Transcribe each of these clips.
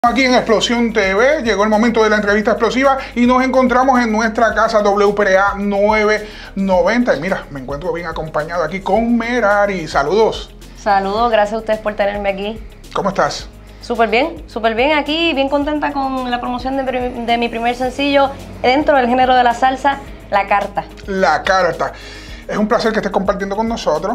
Aquí en Explosión TV, llegó el momento de la entrevista explosiva y nos encontramos en nuestra casa WPRA 990. Y mira, me encuentro bien acompañado aquí con Merari. Saludos. Saludos, gracias a ustedes por tenerme aquí. ¿Cómo estás? Súper bien aquí, bien contenta con la promoción de mi primer sencillo dentro del género de la salsa, La Carta. La Carta. Es un placer que estés compartiendo con nosotros.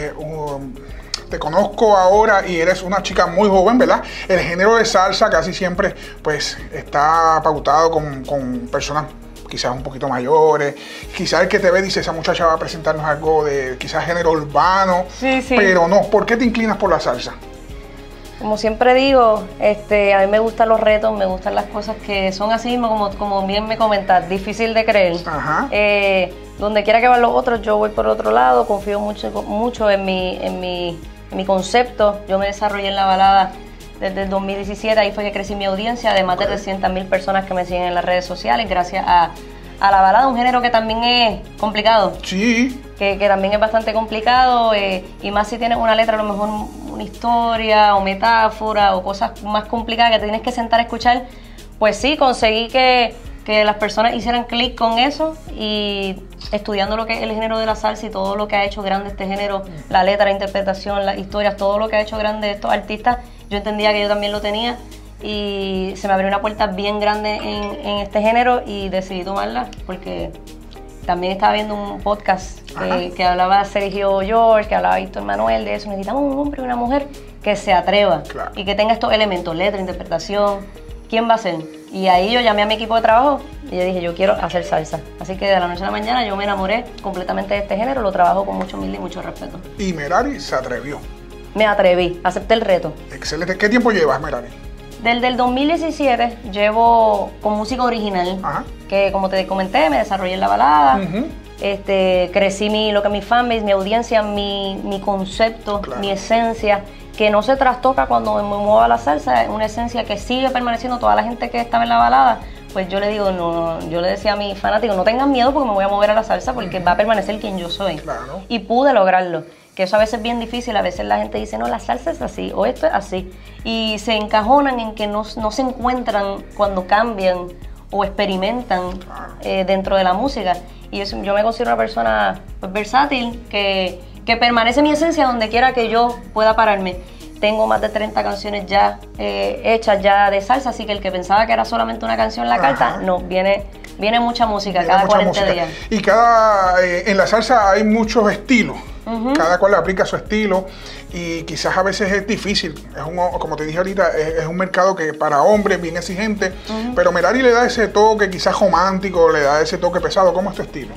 Te conozco ahora y eres una chica muy joven, ¿verdad? El género de salsa casi siempre pues está pautado con personas quizás un poquito mayores. Quizás el que te ve dice, esa muchacha va a presentarnos algo de quizás género urbano. Sí. Pero no, ¿por qué te inclinas por la salsa? Como siempre digo, a mí me gustan los retos, me gustan las cosas que son así mismo, como bien me comentas, difícil de creer. Ajá. Donde quiera que van los otros, yo voy por otro lado, confío mucho en mi concepto. Yo me desarrollé en la balada desde el 2017, ahí fue que crecí mi audiencia, además de 300.000 personas que me siguen en las redes sociales, gracias a la balada, un género que también es complicado. Sí. Que también es bastante complicado, y más si tienes una letra, a lo mejor una historia o metáfora o cosas más complicadas que te tienes que sentar a escuchar. Pues sí, conseguí que las personas hicieran clic con eso, y estudiando lo que es el género de la salsa y todo lo que ha hecho grande este género, la letra, la interpretación, las historias, todo lo que ha hecho grande estos artistas, yo entendía que yo también lo tenía y se me abrió una puerta bien grande en este género y decidí tomarla porque también estaba viendo un podcast que hablaba Sergio George, que hablaba Víctor Manuel de eso. Necesitamos un hombre y una mujer que se atreva y que tenga estos elementos, letra, interpretación. ¿Quién va a ser? Y ahí yo llamé a mi equipo de trabajo y yo dije, yo quiero hacer salsa. Así que de la noche a la mañana yo me enamoré completamente de este género, lo trabajo con mucho humildad y mucho respeto. Y Merari se atrevió. Me atreví, acepté el reto. Excelente. ¿Qué tiempo llevas, Merari? Desde el 2017 llevo con música original, que como te comenté, me desarrollé en la balada, crecí lo que es mi fanbase, mi audiencia, mi concepto, mi esencia, que no se trastoca cuando me muevo a la salsa, es una esencia que sigue permaneciendo. Toda la gente que estaba en la balada, pues yo le digo, yo le decía a mis fanáticos, no tengan miedo porque me voy a mover a la salsa, porque va a permanecer quien yo soy. Claro. Y pude lograrlo, que eso a veces es bien difícil. A veces la gente dice, no, la salsa es así, o esto es así, y se encajonan en que no se encuentran cuando cambian o experimentan dentro de la música. Y yo me considero una persona pues, versátil, que permanece mi esencia donde quiera que yo pueda pararme. Tengo más de 30 canciones ya hechas ya de salsa, así que el que pensaba que era solamente una canción La Carta, no, viene mucha música cada 40 días. Y en la salsa hay muchos estilos, cada cual aplica su estilo y quizás a veces es difícil. Como te dije ahorita, es un mercado que para hombres bien exigente, pero Merari le da ese toque quizás romántico, le da ese toque pesado. ¿Cómo es tu estilo?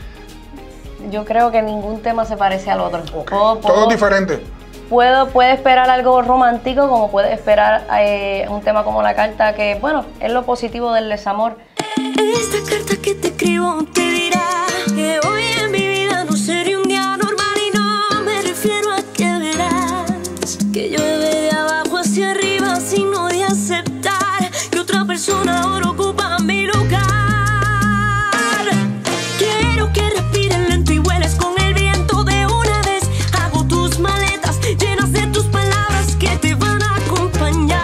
Yo creo que ningún tema se parece al otro. Todo es diferente. Puede esperar algo romántico, como puede esperar un tema como La Carta, que bueno, es lo positivo del desamor. Esta carta que te escribo te dirá que hoy en mi vida no sería un día normal, y no me refiero a que verás que llueve de abajo hacia arriba, sino de aceptar que otra persona ahora ocupa mi lugar. Quiero que respires lento y vueles con el viento de una vez. Hago tus maletas llenas de tus palabras que te van a acompañar.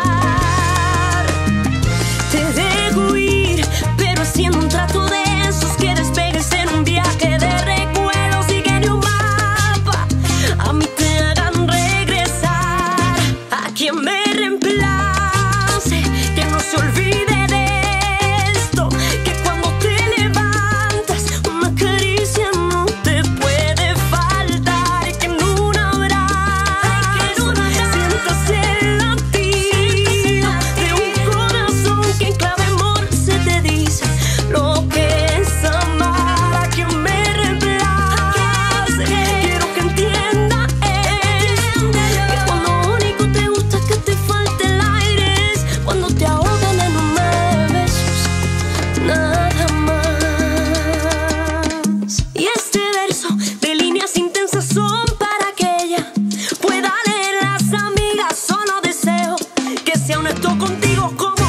Te dejo ir, pero haciendo un trato de esos que despegues en un viaje de recuerdos y que ni un mapa a mí te hagan regresar. A quien me reemplace, que no se olvide de esto, que cuando te levantas una caricia no te puede faltar, que en un abrazo sientas el latido de un corazón que en clave amor se te dice lo que es amar. A quien me reemplace, quiero que entienda que cuando lo único te gusta es que te falte el aire, es cuando te ahogan en un mar de besos, nada más. Y este verso de líneas intensas son para que ella pueda leer las amigas. Solo deseo que sea honesto contigo como